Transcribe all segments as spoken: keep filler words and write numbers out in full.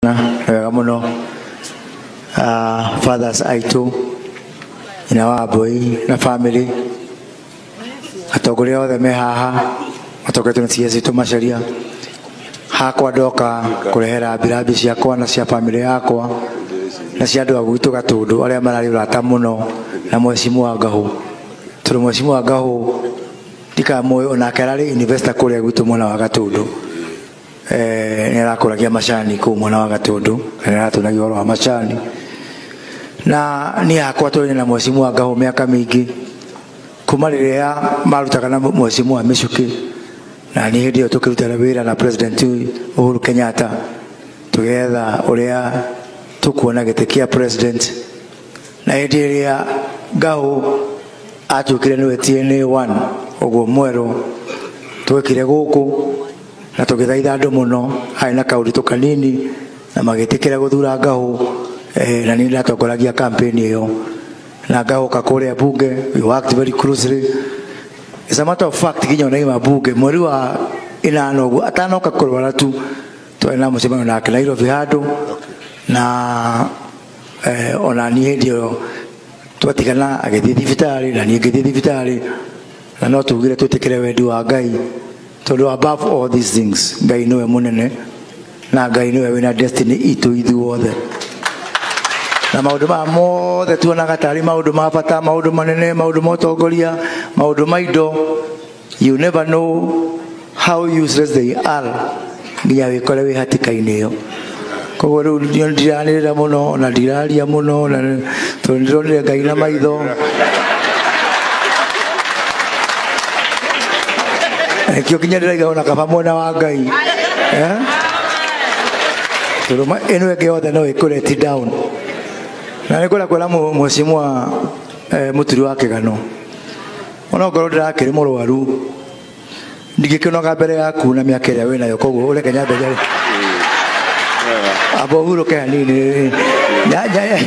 wega muno fathers aitu ina wa boy na family atongoria othe me haha atokete na ciaci tu macaria hakwa ndoka kurehera mbirabi ciakwa na cia family yakwa na cia andu agwitu Gatundu aria marari urata muno na Mheshimiwa Ngahu turu Mheshimiwa Ngahu tika moyo ona karari investor kuria gwitu mwana wa Gatundu eh ni arakuragia macani ku mwana wa Gatundu ni aratunagia oro wa macani na ni hakwa tuli na Mheshimiwa Ngahu miaka mingi kuma riria marutaga na Mheshimiwa Michuki na ni hindi tukirutira wira na President Uhuru Kenyatta tugetha uria tukuona gitekia president na hindi riria Ngahu atukire ni T N A one ogo mwero twekire guku na tugithaitha andu muno haina kauritu kanini na magitikira guthura Ngahu eh na ni ndatongoragia campaign iyo na Ngahu kakuria bunge we worked very closely. As a matter of fact kinyo na ima bunge mweri wa inano gu atanoka kurwara tu twena mucemano na Nairobi handu na eh ona ni ndio twatigana agithii thibitari na ni ngithii thibitari na no tugire tutikire wendi wa Ngai tondu above all these things Ngai niwe munene na Ngai niwe wina destiny itu ithuothe na maundu ma mothe tuonaga tari maundu ma bata maundu manene maundu ma utongoria maundu maido you never know how useless they are nginya wikore wi hatikaini iyo koguo riu ndiranirira muno na ndiraria muno na tondironire Ngai na maitho ekio kinya ndiraiga ona kaba mwana wa Ngai eh turuma eno ege othe no ikure ti down na nikola kwela Mheshimiwa eh, muturi wa Kigano ona ngoro ndirakiri murwaru ndigikinoga mbere yaku na miaka ria wina yo koguo ure Kenya mbere abo huru ke hanini ya ya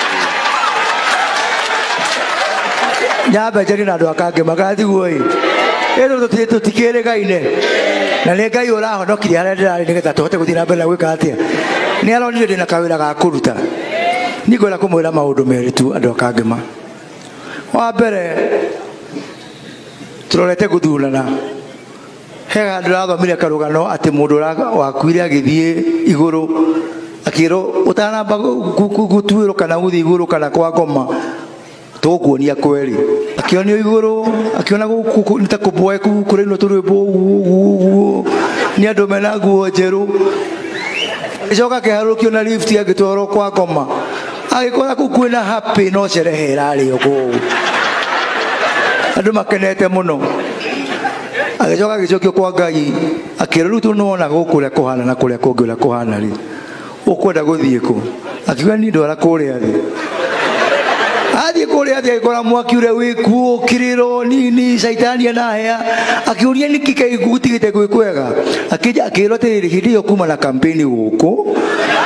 ya bajeri na ndo akange magathi guoi ero to tikere gaine na le Ngai ora honokire haria ndirari nigetha tuhote guthira mbere na gwika atia ni aronire ndina kawira ga kuruta nigora kumwira maundu meritu andu akangema wa mbere turorete guthurana hega ndirathomire karugano ati mundu wakuire agithie iguru akiro utanamba gutuiro kana guthi iguru kana kwa ngoma tukuonia kweri akionio iguru akiona nita kuboe kuri no turebo ni andu mena nguo njeru icoka kiharukio na lift agitwaro kwa ngoma agikora kukwina happy no cerehe rari uko andu makenete muno agicoka gicokio kwa Ngai akiru tu nona gukure kuhana na kuria kungura kuhana ri ukwenda guthie ku akiwa ni ndwara kuria thi athie kuria thi agikora mwaki ure wiku kiriro nini shaitani na hea akiuria nikike igutigite gwikwega akija akirote hirio kuma na kampeni guku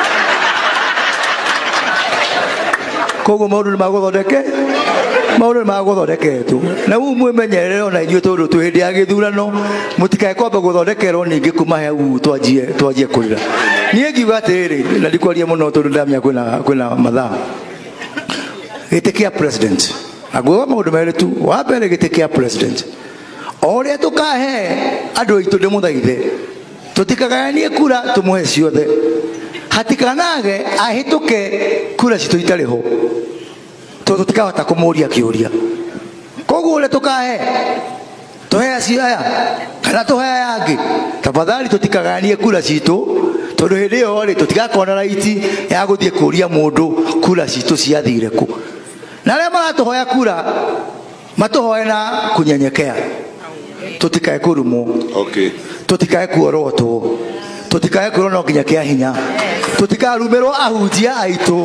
kogo maundu magothondeke maundu magothondeketwo na u mwimenyerere ona ithuĩ tondũ twĩ hĩndĩ ya gĩthurano mũtikae kwamba gũthondekerwo ningĩ kuma hau twanjie twanjie kũrĩra niĩ ngiuga atĩrĩrĩ na ndikwaria mũno tondũ ndamenya kwĩna kwĩna mathaa gĩtĩ kĩa president aguo maũndũ merĩ tu wa mbere gĩtĩ kĩa president o ũrĩa tũkahe andũ aitũ ndĩmũthaithe tũtikagayanie kura tũmũhe ciothe hatikanage ahituke kura citũ itarĩ ho tondũ tutikahota kũmũria kĩũria koguo ũrĩa tũkahe tũhe acio aya kana tũhe aya angĩ tafadhali tũtikagayanie kura citũ tondũ hĩndĩ ĩyo rĩ tũtigakona raiti ya gũthiĩ kũria mũndũ kura citũ ciathire kũ na arĩa maratũhoya kura matũhoe na kũnyenyekea tũtikae kũrumwo okay tũtikae kuorotwo tũtikae kũrwo no nginya kĩa hinya tũtikarumerwo ahunjia aitũ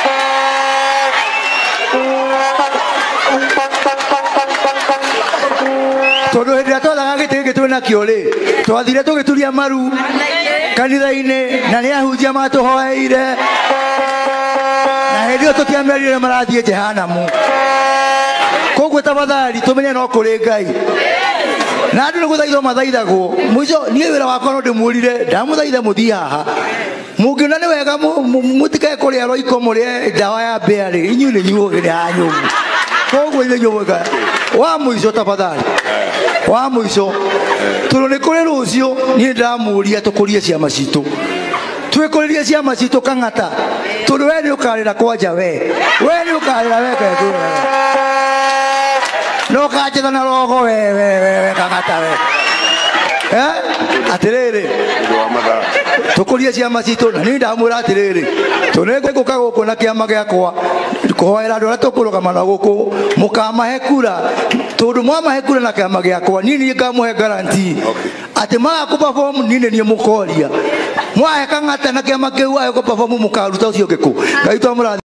tondũ hĩndĩ ĩrĩa twathaga gĩtĩ gĩkĩ twĩna kĩo rĩ twathire tũgĩturia maru kanitha-inĩ na nĩ ahunjia matũhoeire na hĩndĩ ĩyo tũtiamerire marathiĩ jehanamu koguo tafadhali tũmenye no kũrĩ Ngai na andũ nĩ gũthaithwo mathaithagwo mũico niĩ wĩra wakwa no ndĩmũrire ndamũthaitha mũthii haha Mungkin ni wega mutikae kuria roiko murie dawa ya beari inyu ni nyuo ni hanyu koguo ile nyoga wa muico tafadhali wa muico turone kuri rucio ni ndamuria tukurie ciama citu twikuririe ciama citu kangata tundu we ni ukarira kwanja we we ni ukarira we kegura no kajeta na rogo we we we kangata we eh atiriri tukurie ciama citu na ni ndamura atiriri tunenge guka guku na kiama giakwa kuhoera andu aria tukurugama na guku mukamahe kura tondu mwamahe kura na kiama giakwa nini ngamuhe guarantee ati magaku perform nini ni mukoria mwahe kangata na kiama kiu ayo ko perform mukaruta ucio giku ngai twamura